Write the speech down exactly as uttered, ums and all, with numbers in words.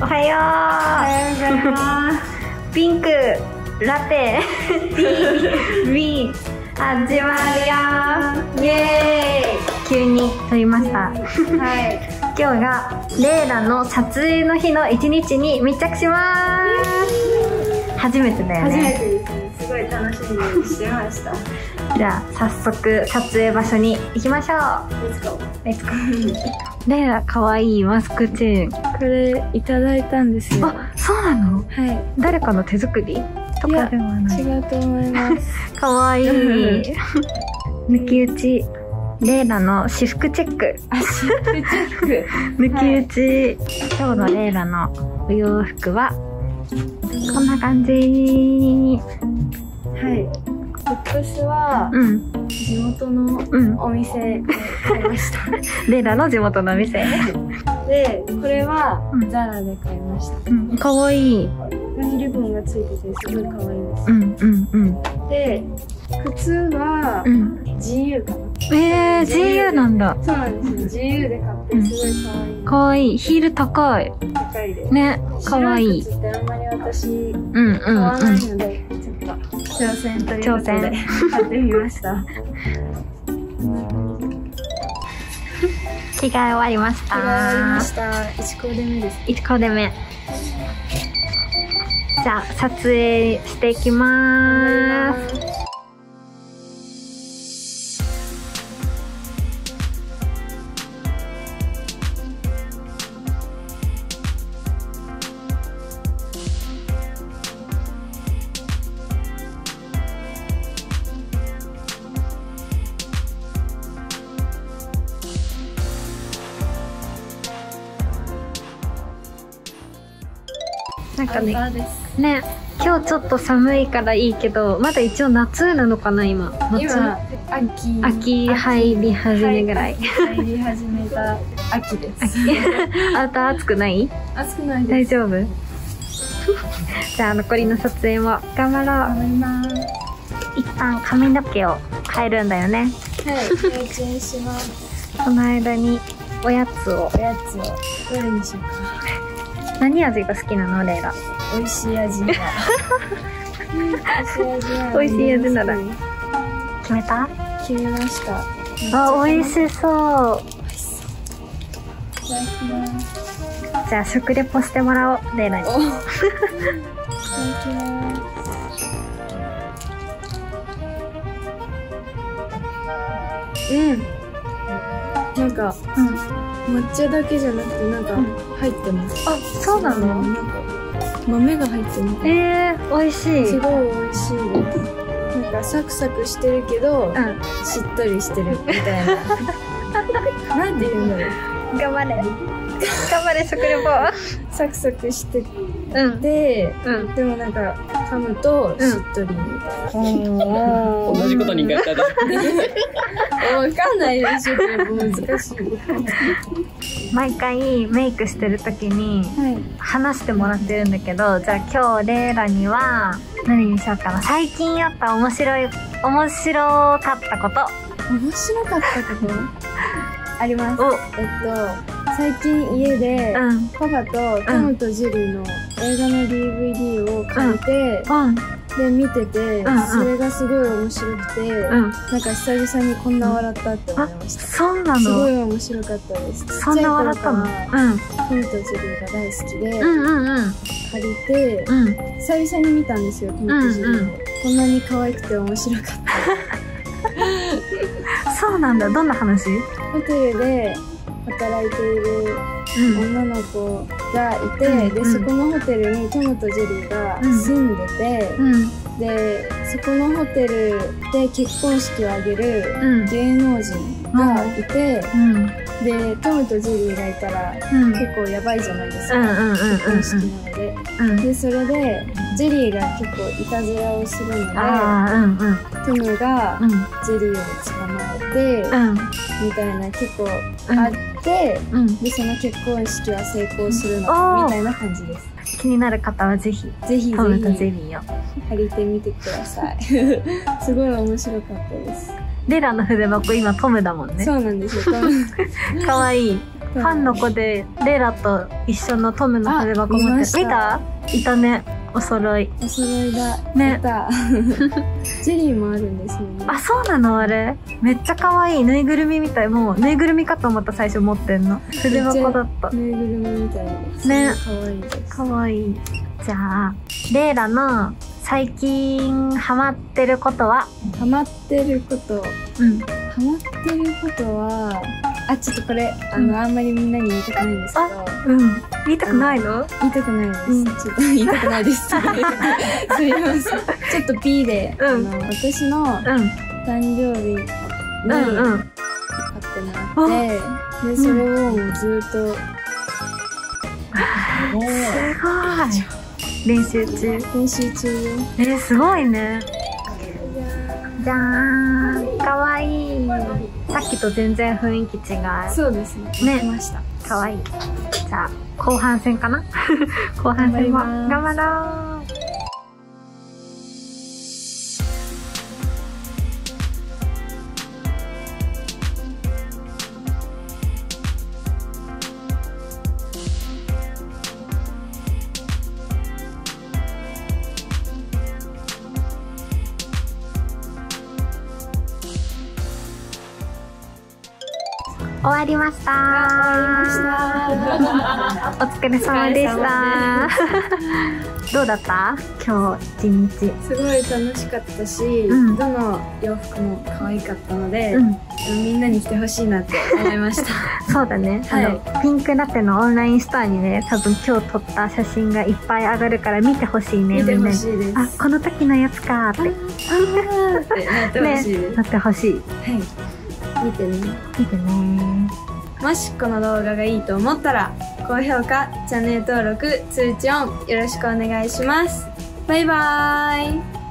おはよう。 おはようございます。 ピンクラテティービー始まるよ。イエーイ。急に撮りました。はい。今日がレイラの撮影の日の一日に密着します。初めてだよね。 初めてですね。すごい楽しみにしてました。 じゃあ早速撮影場所に行きましょう。 レッツゴー。 レッツゴー。レイラかわいいマスクチェーン。 これいただいたんですよ。 あ、そうなの？ はい。 誰かの手作りとかではない。 違うと思います。 かわいい。抜き打ち。レイラの私服チェック。 あ、私服チェック。 抜き打ち、はい、今日のレイラのお洋服はこんな感じ。 はい。トップスは、うん、地元のお店で買いました。 うん、レイラの地元のお店。 で、これはザラで買いました。 うん、かわいい。 ここにリボンがついててすごいかわいいです。 うんうんうん。 で、靴は ジーユー かな。 えー、ジーユー なんだ。 そうなんですよ。ジーユー で買ってすごいかわいい。 かわいい。ヒール高い。 高いです。 ね、かわいい。 白い靴ってあんまり私、 うんうんうん。 買わないので、ちょっと挑戦ということで買ってみました。 着替え終わりました。 着替え終わりました。いちコーデ目です。 いちコーデ目。じゃあ撮影していきまーす。なんかね、ね、今日ちょっと寒いからいいけど、まだ一応夏なのかな今。 今秋秋入り始めぐらい。 入り始めた秋です。 あんた暑くない？ 暑くないです。 大丈夫？じゃあ残りの撮影も頑張ろう。 頑張ります。 一旦髪の毛を変えるんだよね。 はい、変身します。 この間におやつを。 おやつをどれにしようか。 何味が好きなのレイラ？ 美味しい味が。 美味しい味なら。決めた？ 決めました。 あ、美味しそう。 いただきます。 じゃあ食レポしてもらおう、レイラに。いただきます。 うん。なんか、うん、抹茶だけじゃなくてなんか入ってます。 うん、あ、そうなの？ なんか豆が入ってるみたいな。 えー、美味しい。 すごい美味しいです。なんかサクサクしてるけど、うん、しっとりしてるみたいな。なんて言うんだろう。 頑張れ。頑張れ食レポ。 サクサクしてて、うん、でもなんか噛むとしっとりみたいな。 同じことに書いてある。 わかんないでしょ、難しい。 毎回メイクしてる時に話してもらってるんだけど、じゃあ今日レイラには何にしようかな。最近あった面白い面白かったこと。 面白かったことあります。えっと最近家で、うん、パパとトムとジェリーの映画の ディーブイディー を借りて、うん、で見てて、うんうん、それがすごい面白くて、うん、なんか久々にこんな笑ったって思いました。 そうなの？ すごい面白かったです。 そんな笑ったの？うん、 トムとジェリーが大好きで、うんうんうん、借りて、うん、久々に見たんですよ、トムとジェリーを、うんうん、こんなに可愛くて面白かった。 そうなんだ。どんな話？ ホテルで働いている女の子がいて、うん、でそこのホテルにトムとジェリーが住んでて、うん、でそこのホテルで結婚式を挙げる芸能人がいて、うん、でトムとジェリーがいたら、うん、結構やばいじゃないですか、結婚式なので、うん、でそれでジェリーが結構いたずらをするので、うんうん、トムがジェリーを捕まえて、うん、みたいな結構あって、うん、でその結婚式は成功するのみたいな感じです。 気になる方はぜひぜひトムとジェリーを借りてみてください。すごい面白かったです。 レラの筆箱今トムだもんね。 そうなんですよ。 かわいい。 ファンの子でレイラと一緒のトムの筆箱持ってる。見た？いたね。お揃い。 お揃いだ。 ね。 ジェリーもあるんですよね。 あ、そうなのあれ。めっちゃ可愛い。ぬいぐるみみたい。もうぬいぐるみかと思った最初持ってんの。筆箱だった。 ぬいぐるみみたいです。 ね。 可愛いです。 可愛い。じゃあ、レイラの最近ハマってることは？ ハマってること。うん。ハマってることは、あ、ちょっとこれ、あの、うん、あんまりみんなに言いたくないんですけど。 うん。言いたくないの？ 言いたくないです。うん、ちょっと言いたくないです。すみません。ちょっと P で、うん、あの、私の誕生日に買ってもらって、うん、で、それをもうずっと、 すごい。練習中。 練習中よ。 えー、すごいね。じゃーん。かわいい。さっきと全然雰囲気違う。 そうですね。 ね。来ました。かわいい。じゃあ、後半戦かな後半戦も頑張ろう。終わりました。 終わりました。 お疲れ様でした。どうだった？今日一日。 すごい楽しかったし、うん、どの洋服も可愛かったので、うん、みんなに来てほしいなって思いました。 そうだね。はい、あのピンクラテのオンラインストアにね、多分今日撮った写真がいっぱい上がるから見てほしいね。 見てほしいです。 あ、この時のやつかーって。 あーってなってほしいです。 ね、なってほしい。 はい。見てね。 見てね。 もしこの動画がいいと思ったら、高評価、チャンネル登録、通知オンよろしくお願いします。バイバーイ。